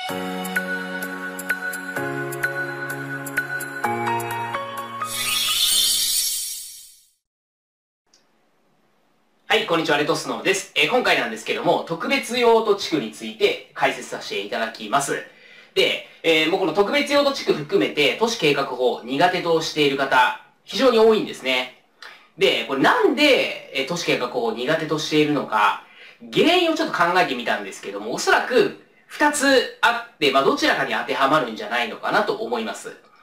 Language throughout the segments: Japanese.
はい、こんにちは、レトスノーです。今回なんですけども、特別用途地区について解説させていただきます。で、もうこの特別用途地区含めて、都市計画法苦手としている方、非常に多いんですね。で、これなんで、都市計画法を苦手としているのか、原因をちょっと考えてみたんですけども、おそらく2つあって、どちらかに当てはまるんじゃないのかなと思います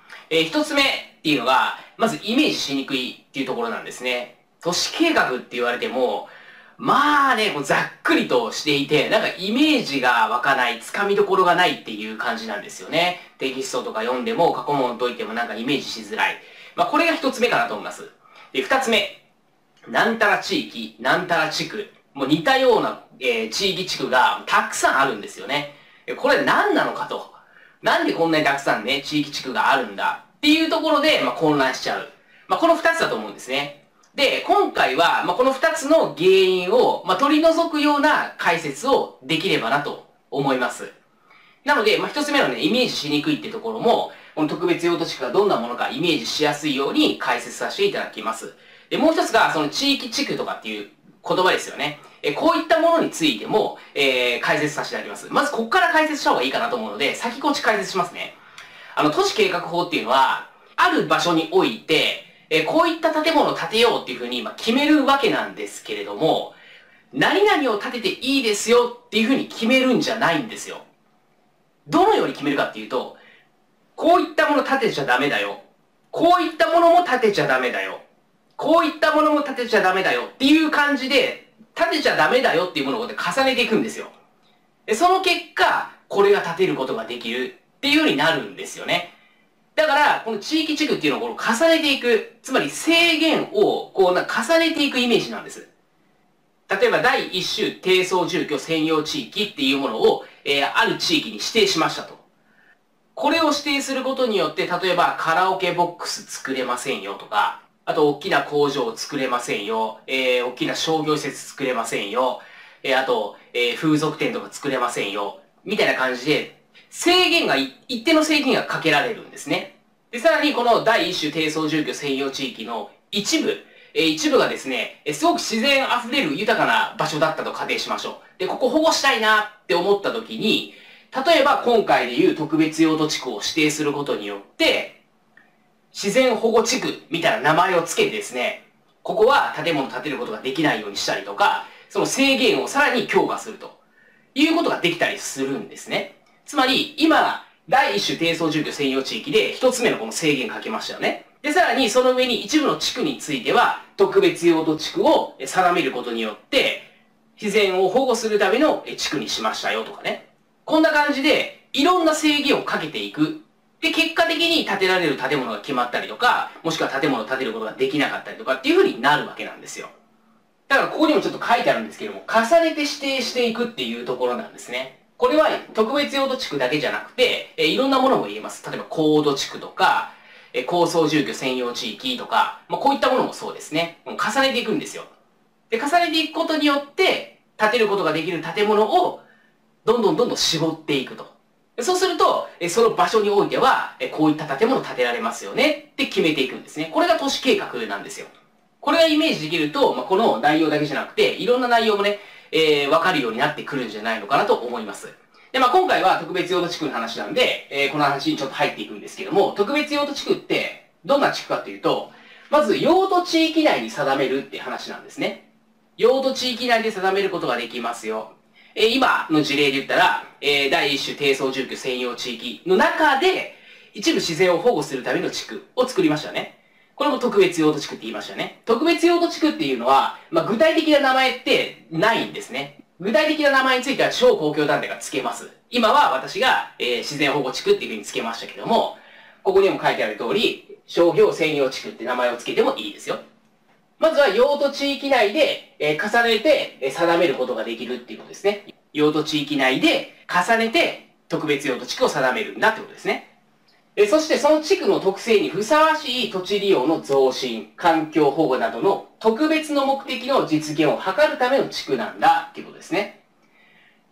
。1つ目っていうのが、まずイメージしにくいっていうところなんですね。都市計画って言われても、こうざっくりとしていて、なんかイメージが湧かない、つかみどころがないっていう感じなんですよね。テキストとか読んでも、過去問解いてもなんかイメージしづらい。これが1つ目かなと思います。で、2つ目。なんたら地域、なんたら地区。もう似たような、地域地区がたくさんあるんですよね。これ何なのかと。なんでこんなにたくさんね、地域地区があるんだっていうところで、混乱しちゃう。この2つだと思うんですね。で、今回は、この2つの原因を、取り除くような解説をできればなと思います。なので、1つ目のね、イメージしにくいってところも、この特別用途地区がどんなものかイメージしやすいように解説させていただきます。で、もう一つが、その地域地区とかっていう言葉ですよね。こういったものについても、解説させていただきます。まず、ここから解説した方がいいかなと思うので、先こっち解説しますね。都市計画法っていうのは、ある場所において、こういった建物を建てようっていうふうに決めるわけなんですけれども、何々を建てていいですよっていうふうに決めるんじゃないんですよ。どのように決めるかっていうと、こういったもの建てちゃダメだよ。こういったものも建てちゃダメだよ。こういったものも建てちゃダメだよっていう感じで、建てちゃダメだよっていうものを重ねていくんですよ。でその結果、これが建てることができるっていうようになるんですよね。だから、この地域地区っていうのを重ねていく、つまり制限を重ねていくイメージなんです。例えば、第一種低層住居専用地域っていうものを、ある地域に指定しましたと。これを指定することによって、例えばカラオケボックス作れませんよとか、あと大きな工場を作れませんよ、大きな商業施設作れませんよ、あと、風俗店とか作れませんよ、みたいな感じで、一定の制限がかけられるんですね。で、さらにこの第一種低層住居専用地域の一部がですね、すごく自然溢れる豊かな場所だったと仮定しましょう。で、ここ保護したいなって思った時に、例えば今回でいう特別用途地区を指定することによって、自然保護地区みたいな名前を付けてですね、ここは建物を建てることができないようにしたりとか、その制限をさらに強化するということができたりするんですね。つまり、今、第一種低層住居専用地域で一つ目のこの制限かけましたよね。で、さらにその上に一部の地区については、特別用途地区を定めることによって、自然を保護するための地区にしましたよとかね。こんな感じで、いろんな制限をかけていく。で、結果的に建てられる建物が決まったりとか、もしくは建物を建てることができなかったりとかっていう風になるわけなんですよ。だからここにもちょっと書いてあるんですけども、重ねて指定していくっていうところなんですね。これは特別用途地区だけじゃなくて、いろんなものも言えます。例えば高度地区とか、高層住居専用地域とか、こういったものもそうですね。重ねていくんですよ。で、重ねていくことによって、建てることができる建物を、どんどん絞っていくと。そうすると、その場所においては、こういった建物を建てられますよねって決めていくんですね。これが都市計画なんですよ。これがイメージできると、この内容だけじゃなくて、いろんな内容もね、わかるようになってくるんじゃないのかなと思います。で、今回は特別用途地区の話なんで、この話にちょっと入っていくんですけども、特別用途地区って、どんな地区かっていうと、まず用途地域内に定めるって話なんですね。用途地域内で定めることができますよ。今の事例で言ったら、第一種低層住居専用地域の中で、一部自然を保護するための地区を作りましたね。これも特別用途地区って言いましたね。特別用途地区っていうのは、具体的な名前ってないんですね。具体的な名前については地方公共団体が付けます。今は私が、自然保護地区っていう風に付けましたけども、ここにも書いてある通り、商業専用地区って名前を付けてもいいですよ。まずは用途地域内で、重ねて定めることができるっていうことですね。用途地域内で重ねて特別用途地区を定めるんだってことですね。そしてその地区の特性にふさわしい土地利用の増進、環境保護などの特別の目的の実現を図るための地区なんだっていうことですね。今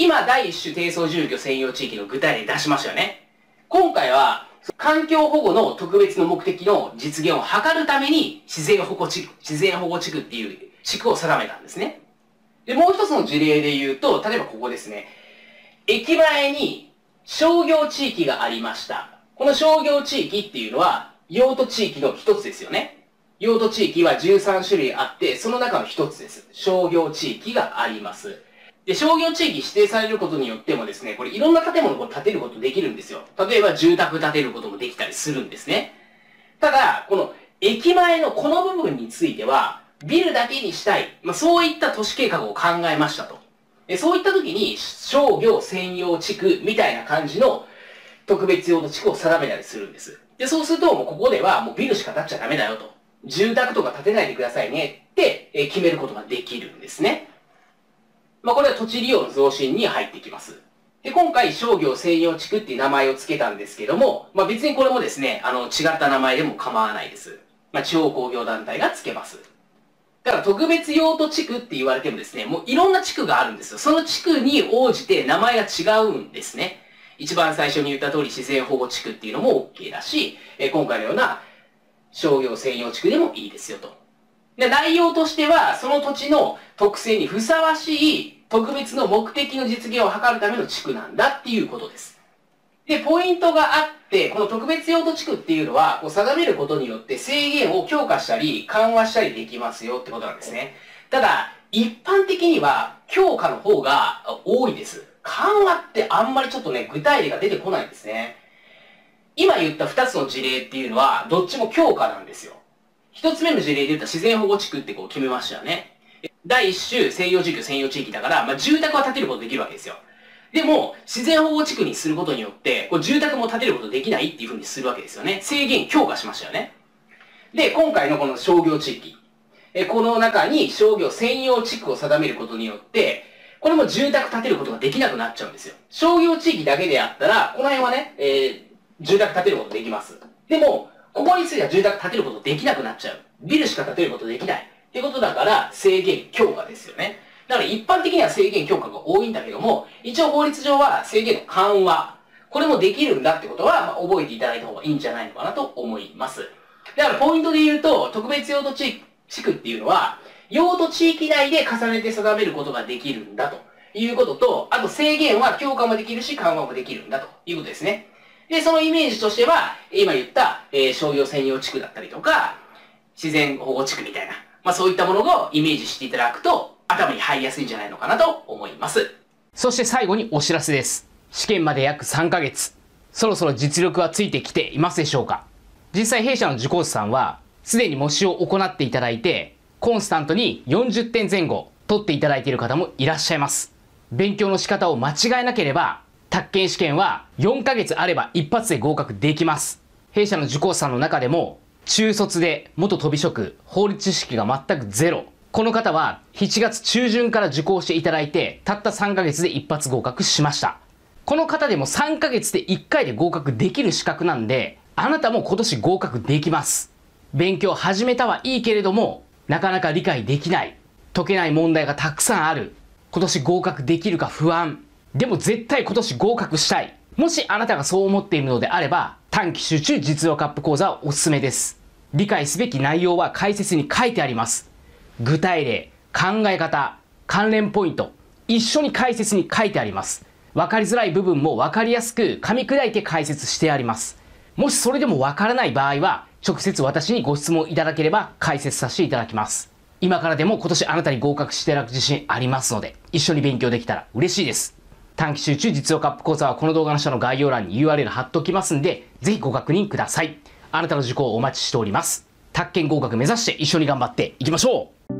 今、第一種低層住居専用地域の具体例出しましたよね。今回は、環境保護の特別の目的の実現を図るために、自然保護地区っていう地区を定めたんですね。で、もう一つの事例で言うと、例えばここですね。駅前に商業地域がありました。この商業地域っていうのは、用途地域の一つですよね。用途地域は13種類あって、その中の一つです。商業地域があります。で、商業地域指定されることによってもですね、これいろんな建物を建てることできるんですよ。例えば住宅建てることもできたりするんですね。ただ、この駅前のこの部分については、ビルだけにしたい。そういった都市計画を考えましたと。そういった時に商業専用地区みたいな感じの特別用途地区を定めたりするんです。で、そうするともうここではもうビルしか建っちゃダメだよと。住宅とか建てないでくださいねって決めることができるんですね。これは土地利用の増進に入ってきます。で、今回商業専用地区っていう名前を付けたんですけども、別にこれもですね、違った名前でも構わないです。地方工業団体が付けます。だから特別用途地区って言われてもですね、もういろんな地区があるんですよ。その地区に応じて名前が違うんですね。一番最初に言った通り自然保護地区っていうのも OK だし、今回のような商業専用地区でもいいですよと。で、内容としては、その土地の特性にふさわしい特別の目的の実現を図るための地区なんだっていうことです。で、ポイントがあって、この特別用途地区っていうのは、定めることによって制限を強化したり、緩和したりできますよってことなんですね。ただ、一般的には強化の方が多いです。緩和ってあんまりちょっとね、具体例が出てこないんですね。今言った2つの事例っていうのは、どっちも強化なんですよ。1つ目の事例で言った自然保護地区って決めましたよね。第1種西洋住居専用地域だから、住宅は建てることできるわけですよ。でも、自然保護地区にすることによって、住宅も建てることできないっていう風にするわけですよね。制限強化しましたよね。で、今回のこの商業地域。この中に商業専用地区を定めることによって、これも住宅建てることができなくなっちゃうんですよ。商業地域だけであったら、この辺はね、住宅建てることできます。でも、ここについては住宅建てることできなくなっちゃう。ビルしか建てることできない。ってことだから、制限強化ですよね。だから一般的には制限強化が多いんだけども、一応法律上は制限の緩和。これもできるんだってことは、覚えていただいた方がいいんじゃないのかなと思います。だからポイントで言うと、特別用途地区っていうのは、用途地域内で重ねて定めることができるんだということと、あと制限は強化もできるし緩和もできるんだということですね。で、そのイメージとしては、今言った、商業専用地区だったりとか、自然保護地区みたいな、そういったものをイメージしていただくと、頭に入りやすいんじゃないのかなと思います。 そして最後にお知らせです。試験まで約3ヶ月。そろそろ実力はついてきていますでしょうか？実際弊社の受講師さんは、すでに模試を行っていただいて、コンスタントに40点前後取っていただいている方もいらっしゃいます。勉強の仕方を間違えなければ、宅建試験は4ヶ月あれば一発で合格できます。弊社の受講師さんの中でも、中卒で元飛び職、法律知識が全くゼロ。この方は7月中旬から受講していただいて、たった3ヶ月で一発合格しました。この方でも3ヶ月で1回で合格できる資格なんで、あなたも今年合格できます。勉強始めたはいいけれども、なかなか理解できない。解けない問題がたくさんある。今年合格できるか不安。でも絶対今年合格したい。もしあなたがそう思っているのであれば、短期集中実用カップ講座はおすすめです。理解すべき内容は解説に書いてあります。具体例、考え方、関連ポイント、一緒に解説に書いてあります。わかりづらい部分もわかりやすく噛み砕いて解説してあります。もしそれでもわからない場合は、直接私にご質問いただければ解説させていただきます。今からでも今年あなたに合格していただく自信ありますので、一緒に勉強できたら嬉しいです。短期集中実用カップ講座はこの動画の下の概要欄に URL 貼っておきますんで、ぜひご確認ください。あなたの受講をお待ちしております。宅建合格目指して一緒に頑張っていきましょう。